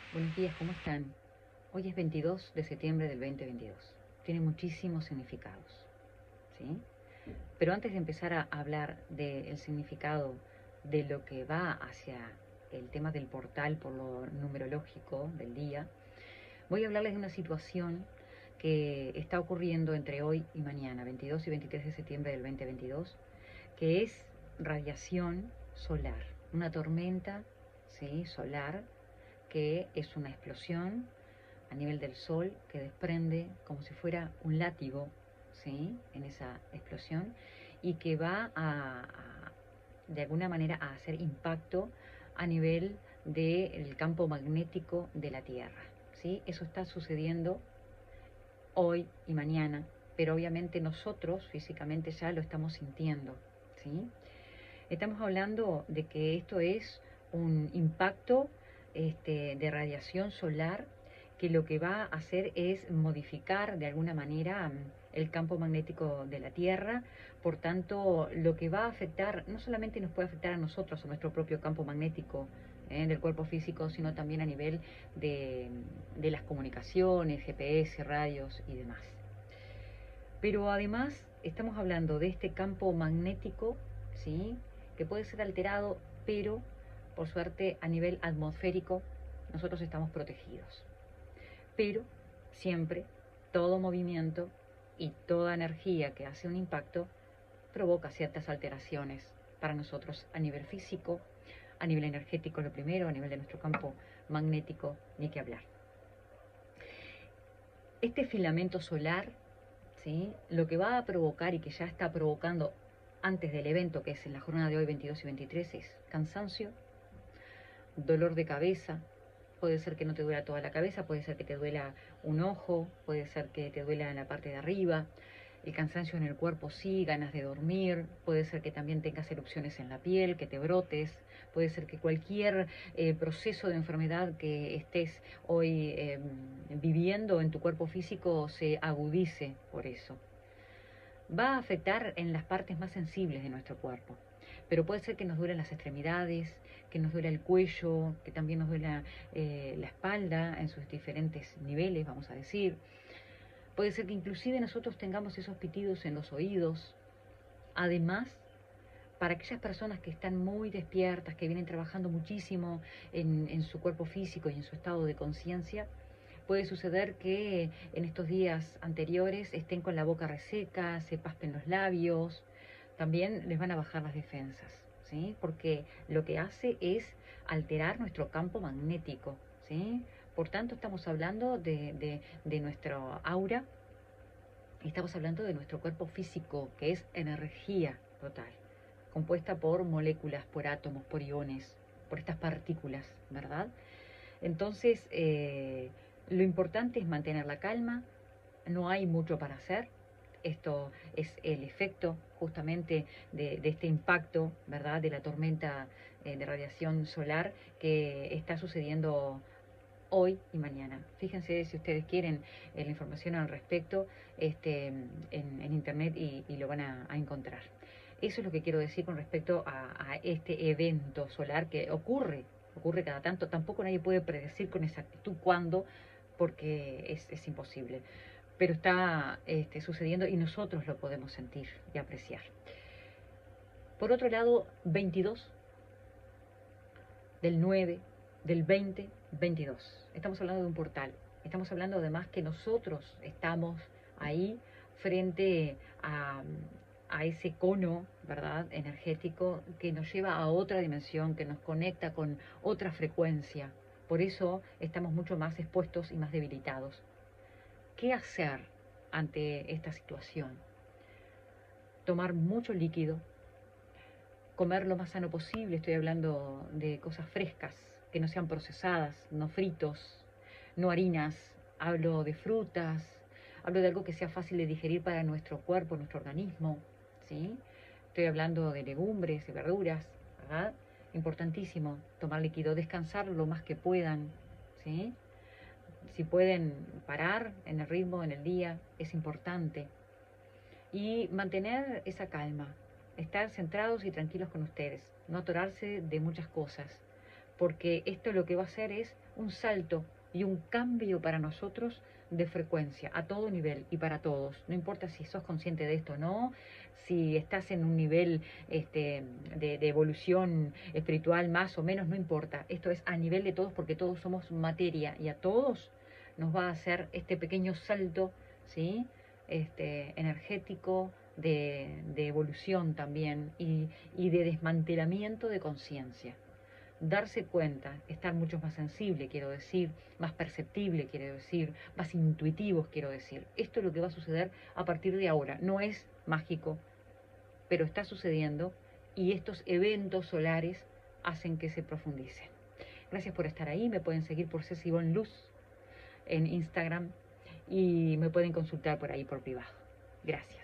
Buenos días, ¿cómo están? Hoy es 22 de septiembre del 2022. Tiene muchísimos significados, ¿sí? Pero antes de empezar a hablar del significado de lo que va hacia el tema del portal por lo numerológico del día, voy a hablarles de una situación que está ocurriendo entre hoy y mañana, 22 y 23 de septiembre del 2022, que es radiación solar, una tormenta, ¿sí?, solar, que es una explosión a nivel del Sol que desprende como si fuera un látigo, ¿sí?, en esa explosión, y que va de alguna manera a hacer impacto a nivel del campo magnético de la Tierra, ¿sí? Eso está sucediendo hoy y mañana, pero obviamente nosotros físicamente ya lo estamos sintiendo, ¿sí? Estamos hablando de que esto es un impacto de radiación solar que lo que va a hacer es modificar de alguna manera el campo magnético de la Tierra. Por tanto, lo que va a afectar, no solamente nos puede afectar a nosotros, a nuestro propio campo magnético del cuerpo físico, sino también a nivel de las comunicaciones, GPS, radios y demás. Pero además estamos hablando de este campo magnético, ¿sí?, que puede ser alterado, pero por suerte a nivel atmosférico nosotros estamos protegidos. Pero siempre todo movimiento y toda energía que hace un impacto provoca ciertas alteraciones para nosotros a nivel físico, a nivel energético lo primero, a nivel de nuestro campo magnético, ni que hablar. Este filamento solar, ¿sí?, lo que va a provocar y que ya está provocando antes del evento, que es en la jornada de hoy 22 y 23, es cansancio, dolor de cabeza. Puede ser que no te duela toda la cabeza, puede ser que te duela un ojo, puede ser que te duela en la parte de arriba, el cansancio en el cuerpo sí, ganas de dormir, puede ser que también tengas erupciones en la piel, que te brotes, puede ser que cualquier proceso de enfermedad que estés hoy viviendo en tu cuerpo físico se agudice por eso. Va a afectar en las partes más sensibles de nuestro cuerpo, pero puede ser que nos duelen las extremidades, que nos duela el cuello, que también nos duela la espalda en sus diferentes niveles, vamos a decir. Puede ser que inclusive nosotros tengamos esos pitidos en los oídos. Además, para aquellas personas que están muy despiertas, que vienen trabajando muchísimo en su cuerpo físico y en su estado de conciencia, puede suceder que en estos días anteriores estén con la boca reseca, se paspen los labios, también les van a bajar las defensas, ¿sí? Porque lo que hace es alterar nuestro campo magnético, ¿sí? Por tanto, estamos hablando de nuestro aura, estamos hablando de nuestro cuerpo físico, que es energía total, compuesta por moléculas, por átomos, por iones, por estas partículas, ¿verdad? Entonces, lo importante es mantener la calma, no hay mucho para hacer. Esto es el efecto justamente de este impacto, ¿verdad?, de la tormenta de radiación solar que está sucediendo hoy y mañana. Fíjense si ustedes quieren la información al respecto en internet y lo van a encontrar. Eso es lo que quiero decir con respecto a este evento solar que ocurre cada tanto. Tampoco nadie puede predecir con exactitud cuándo, porque es imposible. Pero está sucediendo y nosotros lo podemos sentir y apreciar. Por otro lado, 22 del 9 del 2022. Estamos hablando de un portal. Estamos hablando además que nosotros estamos ahí frente a ese cono, ¿verdad?, energético que nos lleva a otra dimensión, que nos conecta con otra frecuencia. Por eso estamos mucho más expuestos y más debilitados. ¿Qué hacer ante esta situación? Tomar mucho líquido, comer lo más sano posible, estoy hablando de cosas frescas, que no sean procesadas, no fritos, no harinas, hablo de frutas, hablo de algo que sea fácil de digerir para nuestro cuerpo, nuestro organismo, ¿sí? Estoy hablando de legumbres, de verduras, ¿verdad? Importantísimo tomar líquido, descansar lo más que puedan, ¿sí? Si pueden parar en el ritmo, en el día, es importante. Y mantener esa calma, estar centrados y tranquilos con ustedes, no atorarse de muchas cosas, porque esto lo que va a hacer es un salto y un cambio para nosotros de frecuencia a todo nivel y para todos. No importa si sos consciente de esto o no, si estás en un nivel de evolución espiritual más o menos, no importa. Esto es a nivel de todos porque todos somos materia y a todos nos va a hacer este pequeño salto, ¿sí? Energético, de evolución también y de desmantelamiento de conciencia. Darse cuenta, estar mucho más sensible, quiero decir, más perceptible, quiero decir, más intuitivos, quiero decir. Esto es lo que va a suceder a partir de ahora. No es mágico, pero está sucediendo y estos eventos solares hacen que se profundicen. Gracias por estar ahí. Me pueden seguir por Ceci Von Luz en Instagram y me pueden consultar por ahí por privado. Gracias.